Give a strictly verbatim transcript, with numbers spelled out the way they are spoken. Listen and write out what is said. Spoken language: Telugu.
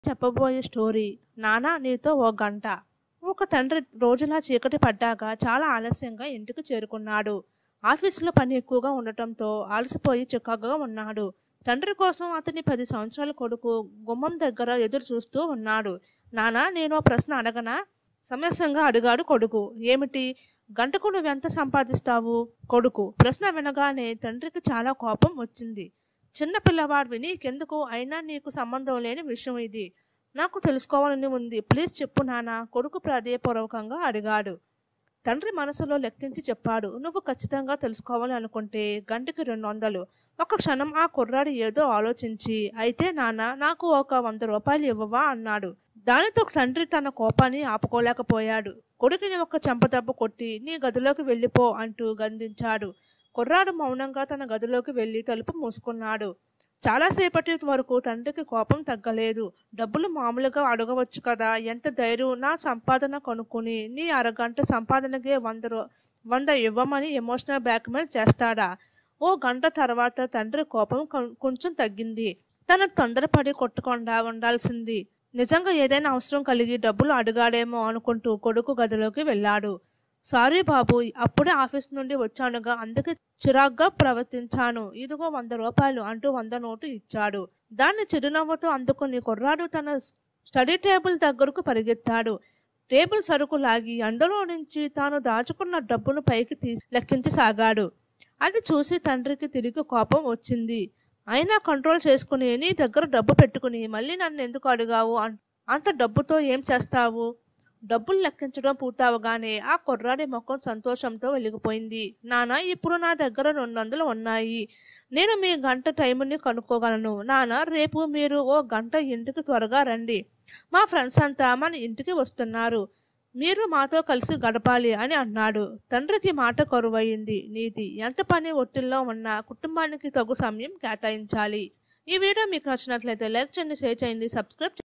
చెప్పబోయే స్టోరీ నాన్న నీతో ఓ గంట. ఒక తండ్రి రోజులా చీకటి పడ్డాక చాలా ఆలస్యంగా ఇంటికి చేరుకున్నాడు. ఆఫీసులో పని ఎక్కువగా ఉండటంతో అలసిపోయి చికాకుగా ఉన్నాడు. తండ్రి కోసం అతని పది సంవత్సరాల కొడుకు గుమ్మం దగ్గర ఎదురు చూస్తూ ఉన్నాడు. నానా నేను ఓ ప్రశ్న అడగనా? సమస్యంగా అడిగాడు కొడుకు. ఏమిటి? గంటకు నువ్వెంత సంపాదిస్తావు? కొడుకు ప్రశ్న వినగానే తండ్రికి చాలా కోపం వచ్చింది. చిన్న పిల్లవాడివి, నీకెందుకు? అయినా నీకు సంబంధం లేని విషయం ఇది. నాకు తెలుసుకోవాలని ఉంది. ప్లీజ్ చెప్పు నాన్న, కొడుకు ప్రాధేయపూర్వకంగా అడిగాడు. తండ్రి మనసులో లెక్కించి చెప్పాడు. నువ్వు ఖచ్చితంగా తెలుసుకోవాలి అనుకుంటే గంటకి రెండు వందలు. ఒక క్షణం ఆ కుర్రాడు ఏదో ఆలోచించి, అయితే నాన్న నాకు ఒక వంద రూపాయలు ఇవ్వవా అన్నాడు. దానితో తండ్రి తన కోపాన్ని ఆపుకోలేకపోయాడు. కొడుకుని ఒక చెంపదెబ్బ కొట్టి నీ గదిలోకి వెళ్ళిపో అంటూ గందించాడు. కుర్రాడు మౌనంగా తన గదిలోకి వెళ్ళి తలుపు మూసుకున్నాడు. చాలాసేపటి వరకు తండ్రికి కోపం తగ్గలేదు. డబ్బులు మామూలుగా అడగవచ్చు కదా, ఎంత ధైర్యం? నా సంపాదన కనుక్కుని నీ అరగంట సంపాదనకే వంద రూ వంద ఇవ్వమని ఎమోషనల్ బ్లాక్మెయిల్ చేస్తాడా? ఓ గంట తర్వాత తండ్రి కోపం కొంచెం తగ్గింది. తన తొందరపడి కొట్టకుండా ఉండాల్సింది. నిజంగా ఏదైనా అవసరం కలిగి డబ్బులు అడిగాడేమో అనుకుంటూ కొడుకు గదిలోకి వెళ్ళాడు. సారీ బాబు, అప్పుడే ఆఫీస్ నుండి వచ్చానుగా, అందుకే చిరాగ్గా ప్రవర్తించాను. ఇదిగో వంద రూపాయలు అంటూ వంద నోటు ఇచ్చాడు. దాన్ని చిరునవ్వుతో అందుకుని కుర్రాడు తన స్టడీ టేబుల్ దగ్గరకు పరిగెత్తాడు. టేబుల్ సరుకు లాగి అందులో నుంచి తాను దాచుకున్న డబ్బును పైకి తీసి లెక్కించసాగాడు. అది చూసి తండ్రికి తిరిగి కోపం వచ్చింది. అయినా కంట్రోల్ చేసుకుని, నీ దగ్గర డబ్బు పెట్టుకుని మళ్ళీ నన్ను ఎందుకు అడిగావు? అంత డబ్బుతో ఏం చేస్తావు? డబ్బులు లెక్కించడం పూర్తవగానే ఆ కుర్రాడి ముఖం సంతోషంతో వెలిగిపోయింది. నాన్న ఇప్పుడు నా దగ్గర రెండు వందలు ఉన్నాయి. నేను మీ గంట టైంని కనుక్కోగలను. నాన్న రేపు మీరు ఓ గంట ఇంటికి త్వరగా రండి. మా ఫ్రెండ్స్ అంతా మన ఇంటికి వస్తున్నారు. మీరు మాతో కలిసి గడపాలి అని అన్నాడు. తండ్రికి మాట కరువయింది. నీతి ఎంత పని ఒత్తిడిలో ఉన్నా కుటుంబానికి తగు సమయం కేటాయించాలి. ఈ వీడియో మీకు నచ్చినట్లయితే లైక్ చేయండి, షేర్ చేయండి, సబ్స్క్రైబ్